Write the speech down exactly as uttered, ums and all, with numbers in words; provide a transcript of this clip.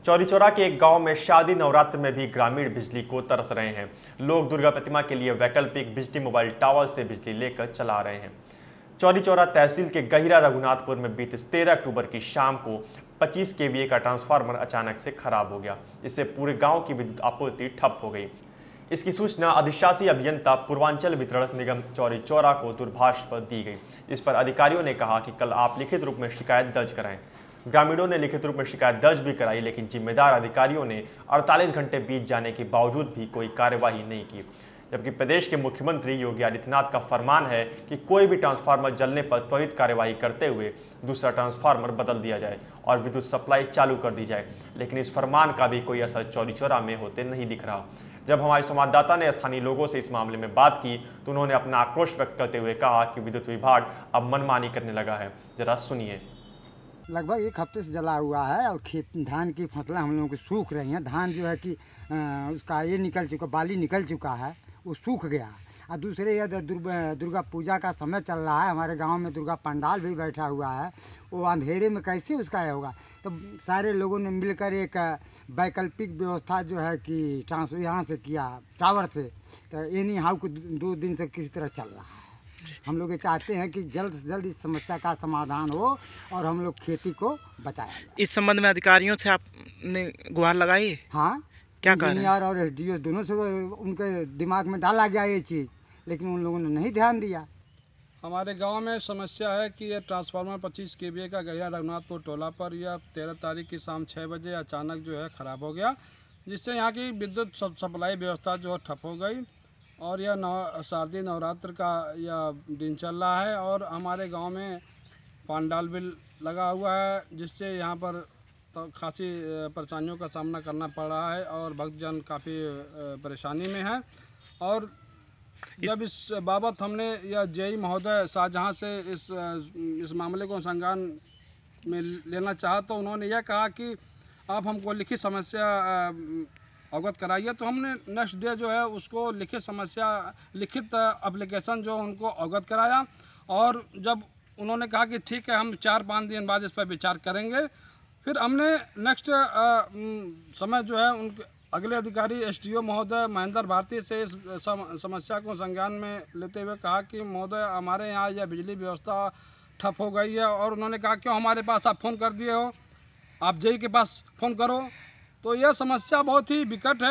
चौरी चौरा के एक गांव में शादी नवरात्र में भी ग्रामीण बिजली को तरस रहे हैं। लोग दुर्गा प्रतिमा के लिए वैकल्पिक बिजली मोबाइल टावर से बिजली लेकर चला रहे हैं। चौरी चौरा तहसील के गहिरा रघुनाथपुर में बीते तेरह अक्टूबर की शाम को पच्चीस केवीए का ट्रांसफार्मर अचानक से खराब हो गया। इससे पूरे गांव की विद्युत आपूर्ति ठप हो गई। इसकी सूचना अधिशासी अभियंता पूर्वांचल वितरण निगम चौरी चौरा को दूरभाष पर दी गई। इस पर अधिकारियों ने कहा कि कल आप लिखित रूप में शिकायत दर्ज कराएं। ग्रामीणों ने लिखित रूप में शिकायत दर्ज भी कराई, लेकिन जिम्मेदार अधिकारियों ने अड़तालीस घंटे बीत जाने के बावजूद भी कोई कार्यवाही नहीं की। जबकि प्रदेश के मुख्यमंत्री योगी आदित्यनाथ का फरमान है कि कोई भी ट्रांसफार्मर जलने पर त्वरित कार्यवाही करते हुए दूसरा ट्रांसफार्मर बदल दिया जाए और विद्युत सप्लाई चालू कर दी जाए, लेकिन इस फरमान का भी कोई असर चौरी चौरा में होते नहीं दिख रहा। जब हमारे संवाददाता ने स्थानीय लोगों से इस मामले में बात की तो उन्होंने अपना आक्रोश व्यक्त करते हुए कहा कि विद्युत विभाग अब मनमानी करने लगा है। जरा सुनिए। लगभग एक हफ्ते से जला हुआ है और खेत धान की फसलें हम लोगों की सूख रही हैं। धान जो है कि आ, उसका ये निकल चुका, बाली निकल चुका है, वो सूख गया। और दूसरे ये दुर्गा दुर्गा पूजा का समय चल रहा है। हमारे गांव में दुर्गा पंडाल भी बैठा हुआ है। वो अंधेरे में कैसे उसका होगा। तो सारे लोगों ने मिलकर एक वैकल्पिक व्यवस्था जो है कि ट्रांसफर यहाँ से किया टावर से, तो एनी हाउ को दो दिन से किसी तरह चल रहा है। हम लोग ये चाहते हैं कि जल्द से जल्द इस समस्या का समाधान हो और हम लोग खेती को बचाया जाए। इस संबंध में अधिकारियों से आपने गुहार लगाई? हाँ, क्या कह रहे हैं? इंजीनियर और एसडीओ दोनों से उनके दिमाग में डाला गया ये चीज़, लेकिन उन लोगों ने नहीं ध्यान दिया। हमारे गांव में समस्या है कि ये ट्रांसफार्मर पच्चीस केवीए का गहिरा रघुनाथपुर टोला पर यह तेरह तारीख की शाम छः बजे अचानक जो है ख़राब हो गया, जिससे यहाँ की विद्युत सप्लाई व्यवस्था जो है ठप हो गई। और यह नव शारदीय नवरात्र का यह दिन चल रहा है और हमारे गांव में पंडाल भी लगा हुआ है, जिससे यहाँ पर तो खासी परेशानियों का सामना करना पड़ रहा है और भक्तजन काफ़ी परेशानी में है। और जब इस बाबत हमने यह जेई महोदय शाहजहाँ से इस इस मामले को संज्ञान में लेना चाहा तो उन्होंने यह कहा कि आप हमको लिखित समस्या अवगत कराइए। तो हमने नेक्स्ट डे जो है उसको लिखित समस्या लिखित एप्लीकेशन जो उनको अवगत कराया और जब उन्होंने कहा कि ठीक है हम चार पाँच दिन बाद इस पर विचार करेंगे, फिर हमने नेक्स्ट समय जो है उनके अगले अधिकारी एसडीओ महोदय महेंद्र भारती से इस समस्या को संज्ञान में लेते हुए कहा कि महोदय हमारे यहाँ यह बिजली व्यवस्था ठप हो गई है। और उन्होंने कहा क्यों हमारे पास आप फ़ोन कर दिए हो, आप जेई के पास फ़ोन करो। तो यह समस्या बहुत ही विकट है।